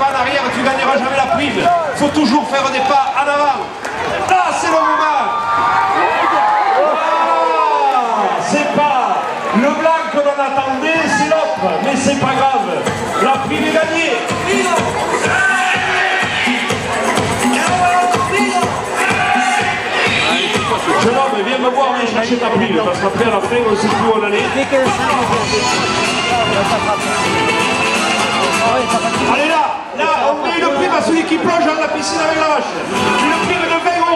pas en arrière, tu gagneras jamais la prime. Il faut toujours faire des pas en avant. Là, c'est le moment. C'est pas le blanc que l'on attendait, c'est l'autre. Mais c'est pas grave. La prime est gagnée. Jeune homme, viens me voir, viens chercher ta prime, parce qu'après, à la fin, on ne sait plus où on allait. Allez là, on met une prime à celui qui plonge dans la piscine avec la vache. Une prime de 20 €.